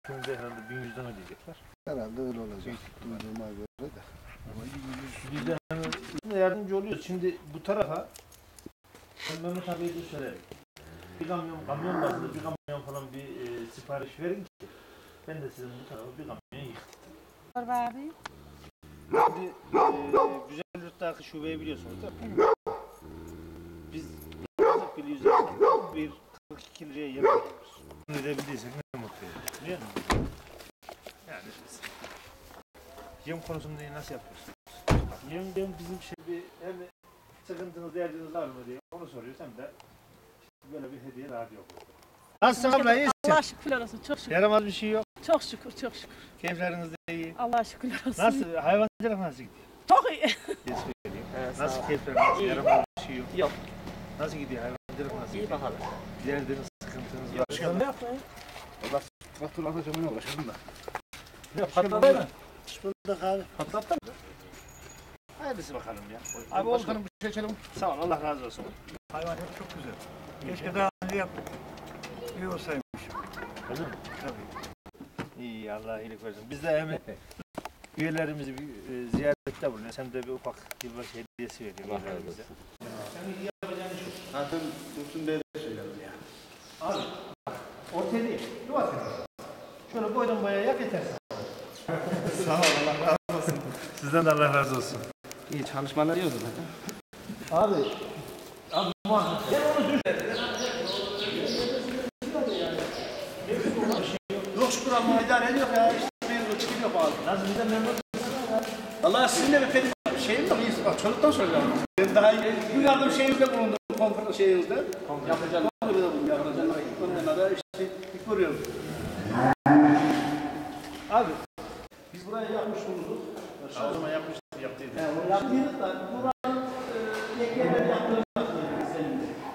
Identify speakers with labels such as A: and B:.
A: Şimdi herhalde 1100'den ödeyecekler.
B: Herhalde öyle olacak. Duyduğuma göre de.
A: Ama biz de hani yardımcı oluyoruz. Şimdi bu tarafa ben Mehmet abiye de söylerim. Bir kamyon bazında bir kamyon falan bir sipariş verin ki ben de sizin bu tarafa bir kamyon yıktım.
C: Var abi.
A: Şimdi Güzel Yurt'taki şubeyi biliyorsunuz değil mi?
C: Evet.
A: Biz yaklaşık bir 42 liraya yemek yiyoruz. Bunu edebildiysek ne mutluyum. Biliyor musun? Yani biz yem konusunda nasıl yapıyorsunuz? Yem bizim bir hem sıkıntınız, derdiniz var mı diye onu soruyoruz hem de böyle bir hediye daha yok. Nasılsın abla, iyisin?
C: Allah şükürler olsun, çok şükür.
A: Yaramaz bir şey yok.
C: Çok şükür, çok şükür.
A: Keyifleriniz de iyi.
C: Allah şükürler olsun.
A: Nasıl, hayvancılık nasıl gidiyor?
C: Çok iyi.
A: Nasıl keyifleriniz, yaramaz bir şey yok.
D: Yok.
A: Nasıl gidiyor hayvancılık nasıl
D: İyi
A: gidiyor?
D: bakalım.
A: Derdiniz, sıkıntınız var.
B: Başkanım ne yapayım? Valla traktör alacağım uğraşalım da.
A: Ne patladı mı?
B: Şurada abi.
A: Patlattı mı? Hayırlısı bakalım ya.
B: Abi başkanım bir şey içelim.
A: Sağ ol, Allah razı olsun.
E: Hayvancılık çok güzel. Keşke daha önce yaptık. İyi olsaymış.
A: Öyle mi?
E: Tabii.
A: İyi, Allah iyilik versin. Biz de hem üyelerimizi bir ziyarette bulunuyoruz. Hem de bir ufak yılbaşı hediyesi veriyor üyelerimize. Senin iyi yapacağın şu.
B: Zaten Dursun Bey'e söyledim ya.
A: Abi, ortaya değil, duvar kenarı. Şöyle boydan boyaya yap yeter.
B: Sağ ol Allah razı olsun.
A: Sizden de Allah razı olsun.
D: İyi çalışmalar yiyoruz zaten.
A: Abi muhakkak. Ben onu düşün.
B: Yok şükür ama idare ediyor ya. İşte bir çıkıyor bazı.
A: Nasıl bize memnun?
B: Allah sizinle bir benim şeyim yok. İyi. Bak çocuktan söylüyorum. Ben daha iyi. Bir yardım şeyinizde bulundum. Konfer şeyinizde. Yapacağım. Yapacağım. Onunla da işte görüyorum.
A: Abi, biz burayı yapmış bulunduk. O zaman yaptıydık.
B: Yaptığınız da